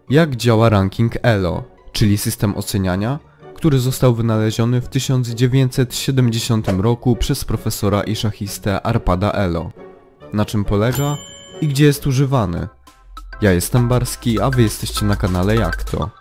Jak działa ranking ELO, czyli system oceniania, który został wynaleziony w 1970 roku przez profesora i szachistę Arpada Elo. Na czym polega i gdzie jest używany? Ja jestem Barski, a wy jesteście na kanale Jak to?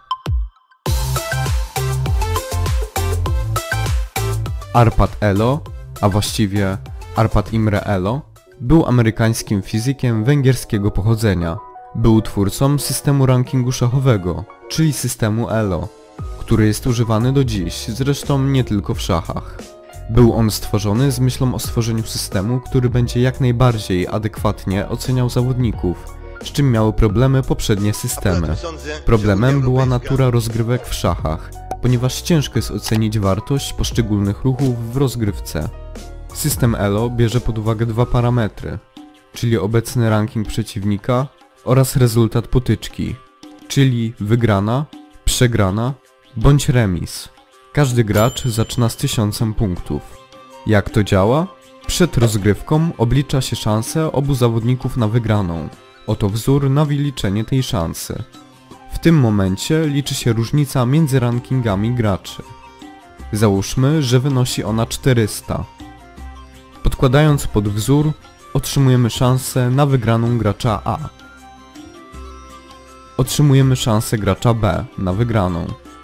Arpad Elo, a właściwie Arpad Imre Elo, był amerykańskim fizykiem węgierskiego pochodzenia. Był twórcą systemu rankingu szachowego, czyli systemu ELO, który jest używany do dziś, zresztą nie tylko w szachach. Był on stworzony z myślą o stworzeniu systemu, który będzie jak najbardziej adekwatnie oceniał zawodników, z czym miały problemy poprzednie systemy. Problemem była natura rozgrywek w szachach, ponieważ ciężko jest ocenić wartość poszczególnych ruchów w rozgrywce. System ELO bierze pod uwagę dwa parametry, czyli obecny ranking przeciwnika oraz rezultat potyczki, czyli wygrana, przegrana bądź remis. Każdy gracz zaczyna z 1000 punktów. Jak to działa? Przed rozgrywką oblicza się szanse obu zawodników na wygraną. Oto wzór na wyliczenie tej szansy. W tym momencie liczy się różnica między rankingami graczy. Załóżmy, że wynosi ona 400. Podkładając pod wzór otrzymujemy szansę na wygraną gracza A. Otrzymujemy szansę gracza B na wygraną.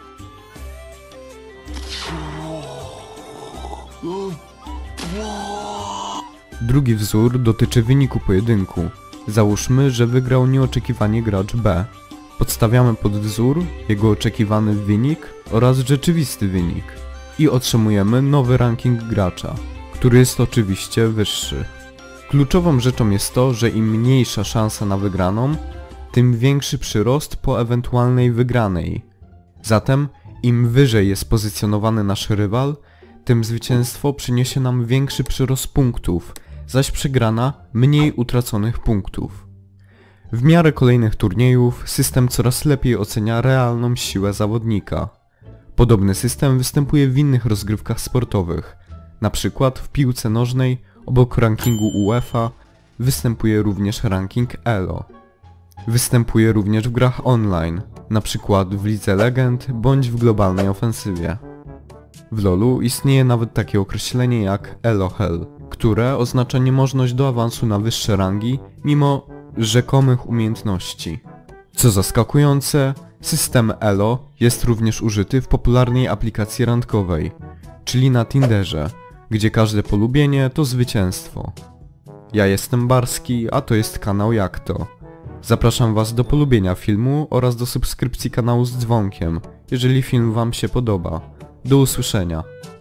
Drugi wzór dotyczy wyniku pojedynku. Załóżmy, że wygrał nieoczekiwanie gracz B. Podstawiamy pod wzór jego oczekiwany wynik oraz rzeczywisty wynik i otrzymujemy nowy ranking gracza, który jest oczywiście wyższy. Kluczową rzeczą jest to, że im mniejsza szansa na wygraną, tym większy przyrost po ewentualnej wygranej. Zatem im wyżej jest pozycjonowany nasz rywal, tym zwycięstwo przyniesie nam większy przyrost punktów, zaś przegrana mniej utraconych punktów. W miarę kolejnych turniejów system coraz lepiej ocenia realną siłę zawodnika. Podobny system występuje w innych rozgrywkach sportowych, np. w piłce nożnej obok rankingu UEFA występuje również ranking ELO. Występuje również w grach online, np. w Lidze Legend bądź w globalnej ofensywie. W LoLu istnieje nawet takie określenie jak ELO Hell, które oznacza niemożność do awansu na wyższe rangi mimo rzekomych umiejętności. Co zaskakujące, system ELO jest również użyty w popularnej aplikacji randkowej, czyli na Tinderze, gdzie każde polubienie to zwycięstwo. Ja jestem Barski, a to jest kanał Jak to. Zapraszam was do polubienia filmu oraz do subskrypcji kanału z dzwonkiem, jeżeli film wam się podoba. Do usłyszenia.